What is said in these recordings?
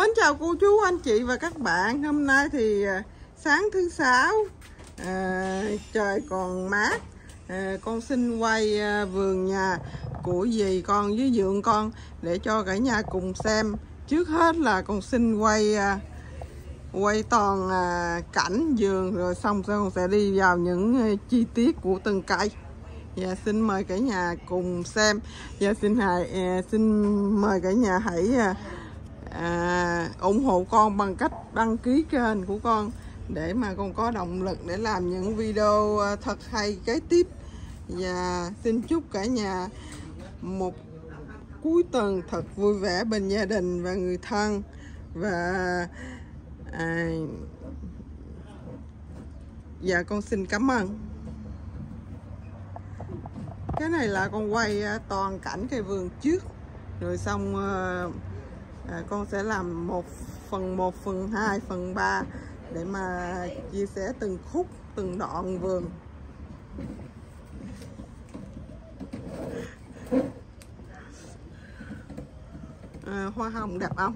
Mến chào cô chú, anh chị và các bạn. Hôm nay thì sáng thứ Sáu, trời còn mát. Con xin quay vườn nhà của dì con với vườn con để cho cả nhà cùng xem. Trước hết là con xin quay toàn cảnh vườn, rồi xong con sẽ đi vào những chi tiết của từng cây. Dạ, xin mời cả nhà cùng xem. Dạ, xin mời cả nhà hãy ủng hộ con bằng cách đăng ký kênh của con để mà con có động lực để làm những video thật hay kế tiếp. Và xin chúc cả nhà một cuối tuần thật vui vẻ bên gia đình và người thân. Và con xin cảm ơn. Cái này là con quay toàn cảnh cây vườn trước, rồi xong con sẽ làm phần 1, phần 2, phần 3 để mà chia sẻ từng khúc, từng đoạn vườn. Hoa hồng đẹp không?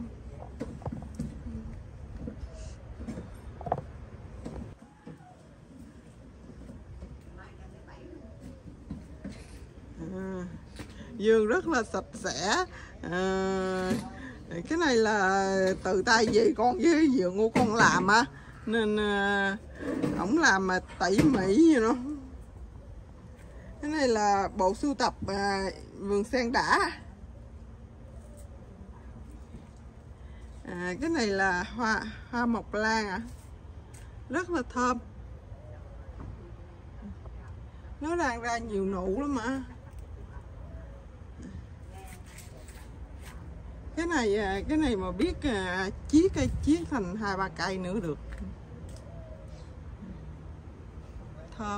Vườn rất là sạch sẽ. Cái này là từ tay dì con với vườn của con làm á, nên ổng làm mà tỉ mỉ vậy đó. Cái này là bộ sưu tập vườn sen đá. Cái này là hoa mộc lan rất là thơm, nó đang ra nhiều nụ lắm mà. Cái này mà biết chiết thành 2-3 cây nữa được. Thơm.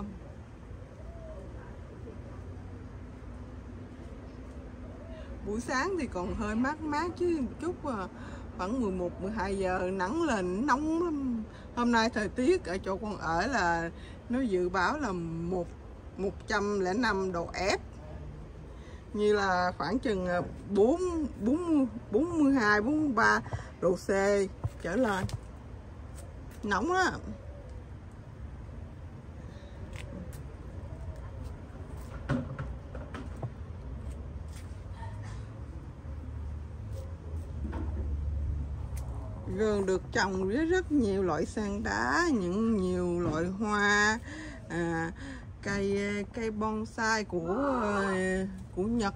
Buổi sáng thì còn hơi mát chứ một chút, khoảng 11-12 giờ nắng lên nóng lắm. Hôm nay thời tiết ở chỗ con ở là nó dự báo là 105 độ F, như là khoảng chừng 42-43 độ C trở lên, nóng đó. Vườn được trồng với rất nhiều loại sen đá, nhiều loại hoa, cây bonsai của Nhật,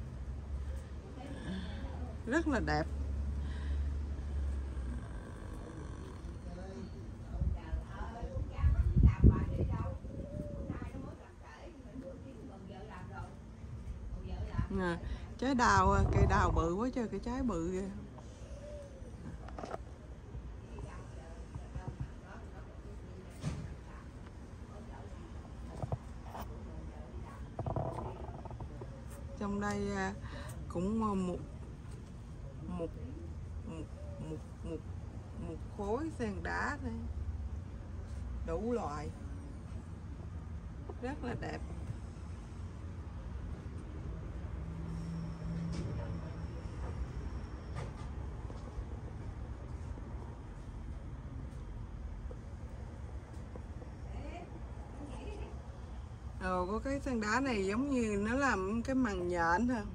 rất là đẹp. Trái đào, cây đào bự quá trời, cái trái bự kìa. Trong đây cũng một khối sen đá đây, đủ loại, rất là đẹp. Có cái sen đá này giống như nó làm cái màng nhện thôi.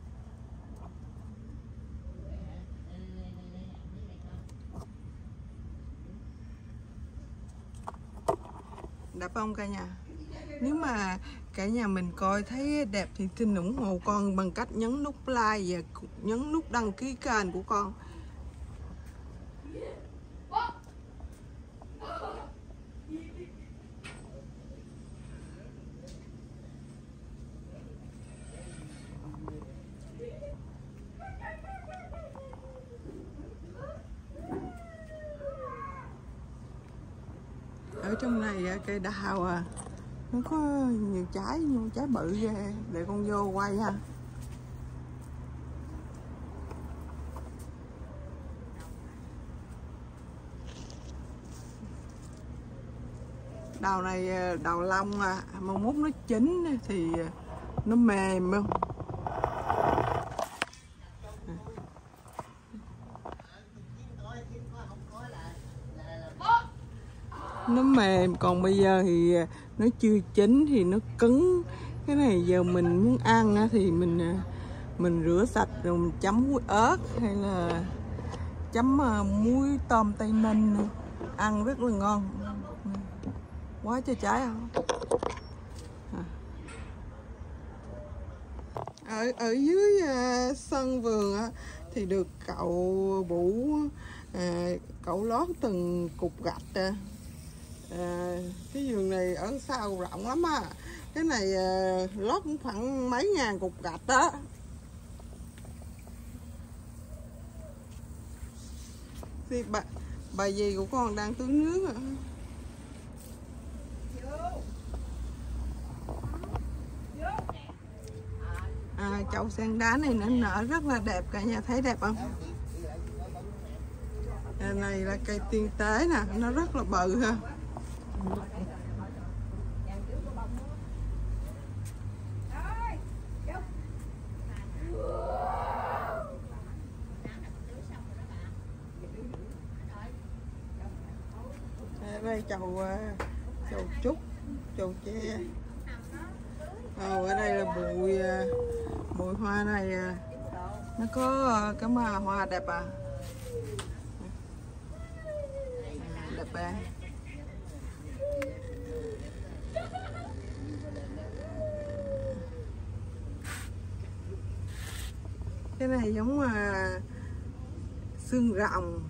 Đẹp không cả nhà? Nếu mà cả nhà mình coi thấy đẹp thì xin ủng hộ con bằng cách nhấn nút like và nhấn nút đăng ký kênh của con. Ở trong này cây đào nó có nhiều trái, nhưng trái bự ghê. Để con vô quay ha. Đào này đào lông, mà mốt nó chín thì nó mềm không. nó mềm, còn bây giờ thì nó chưa chín thì nó cứng. Cái này giờ mình muốn ăn thì mình rửa sạch rồi mình chấm muối ớt hay là chấm muối tôm Tây Ninh, ăn rất là ngon. Quá trời trái không? Ở dưới sân vườn thì được cậu Vũ cậu lót từng cục gạch. Cái vườn này ở sau rộng lắm á. Cái này lót cũng khoảng mấy ngàn cục gạch đó. Thì bà dì của con đang tưới nước à. Chậu sen đá này nó nở rất là đẹp, cả nhà thấy đẹp không? Này là cây tiên tế nè, nó rất là bự ha. Đây chậu trúc, chậu tre. Ở đây là bụi hoa này nó có cái mà hoa đẹp đẹp à. Cái này giống xương rồng.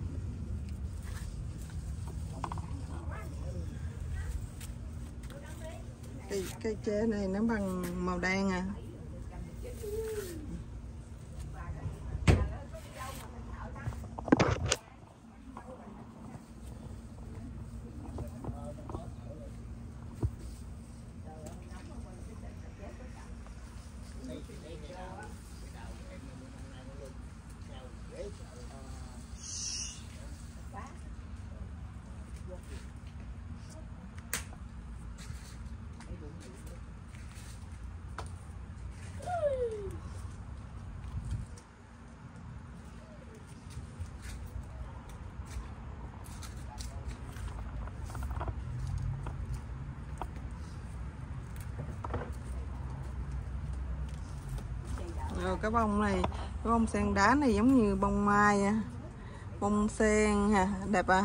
Cây tre này nó bằng màu đen à. Rồi cái bông này, cái bông sen đá này giống như bông mai, bông sen ha, đẹp à.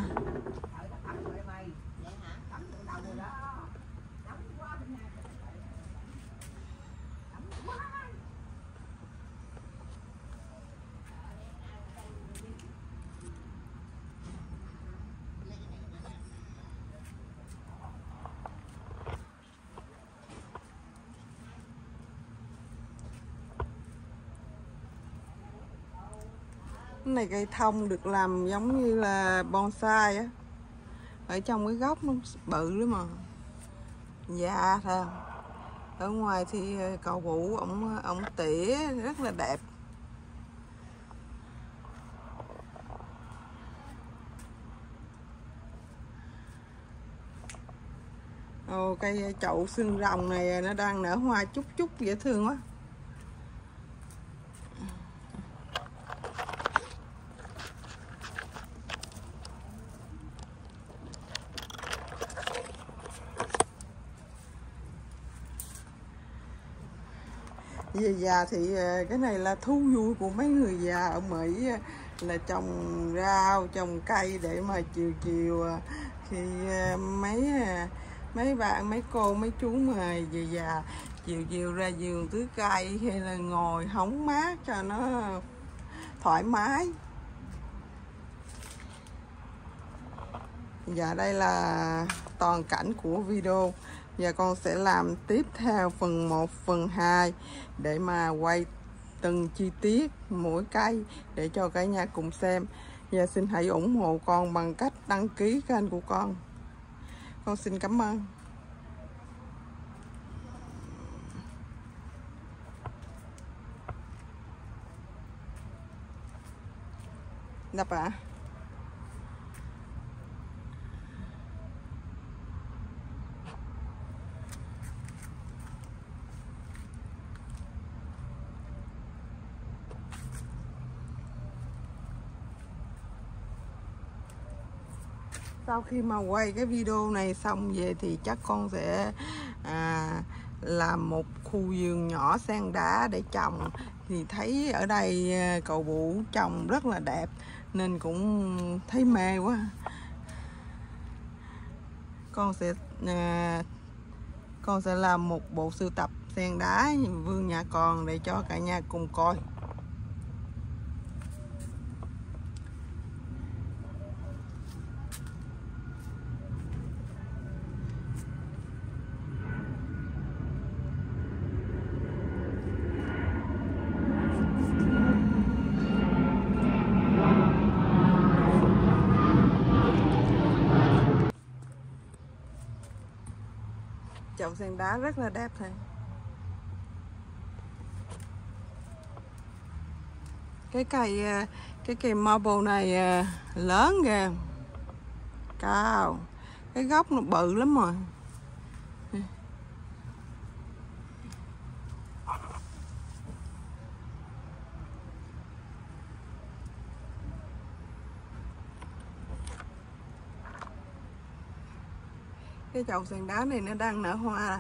Cái này cây thông được làm giống như là bonsai á. Ở trong cái gốc nó bự lắm mà. Dạ thôi. Ở ngoài thì cậu Vũ ổng tỉa rất là đẹp. Cây chậu xương rồng này nó đang nở hoa chút chút dễ thương quá. Về già thì cái này là thú vui của mấy người già ở Mỹ, là trồng rau, trồng cây để mà chiều khi mấy bạn, mấy cô, mấy chú mà về già chiều ra vườn tưới cây hay là ngồi hóng mát cho nó thoải mái. Dạ đây là toàn cảnh của video. Và con sẽ làm tiếp theo phần 1, phần 2 để mà quay từng chi tiết mỗi cây để cho cả nhà cùng xem. Và xin hãy ủng hộ con bằng cách đăng ký kênh của con. Con xin cảm ơn. Đập ạ. Sau khi mà quay cái video này xong về thì chắc con sẽ làm một khu vườn nhỏ san đá để trồng. Thì thấy ở đây cậu Bụ trồng rất là đẹp nên cũng thấy mê quá. Con sẽ làm một bộ sưu tập sen đá vườn nhà con để cho cả nhà cùng coi. Chậu sen đá rất là đẹp thôi. Cái cây marble này lớn kìa, cao, cái gốc nó bự lắm rồi. Cái chậu sen đá này nó đang nở hoa.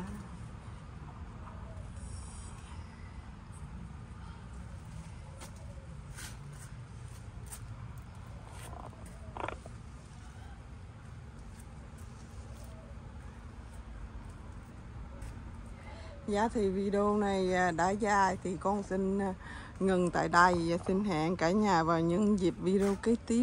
Dạ thì video này đã dài thì con xin ngừng tại đây và xin hẹn cả nhà vào những dịp video kế tiếp.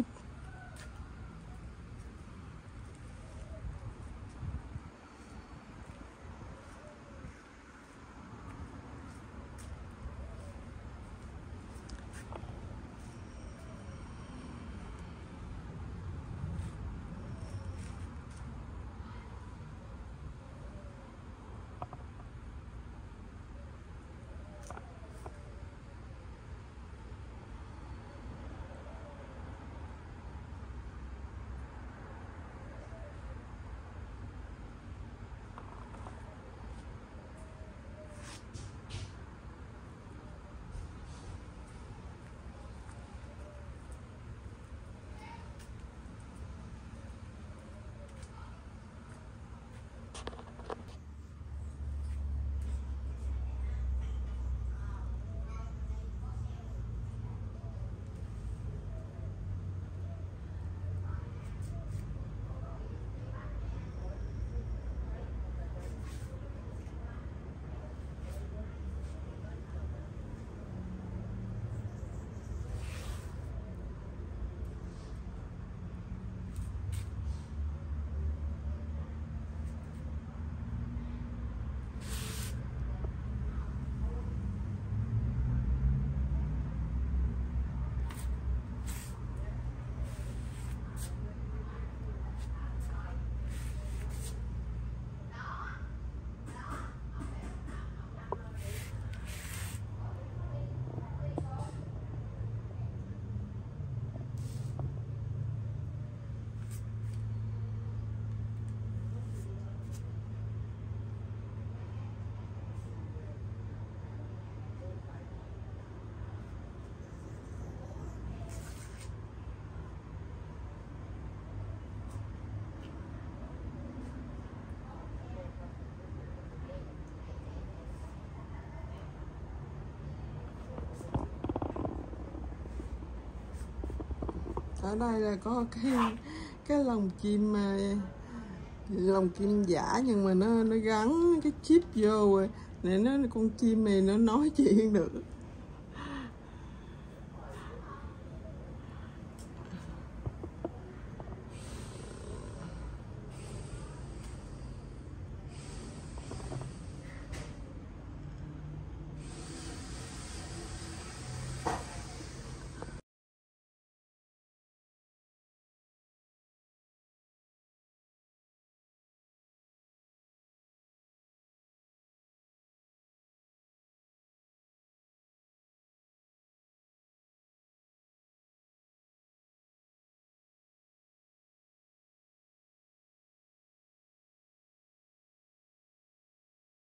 Ở đây là có cái lồng chim giả nhưng mà nó gắn cái chip vô rồi để con chim này nó nói chuyện được.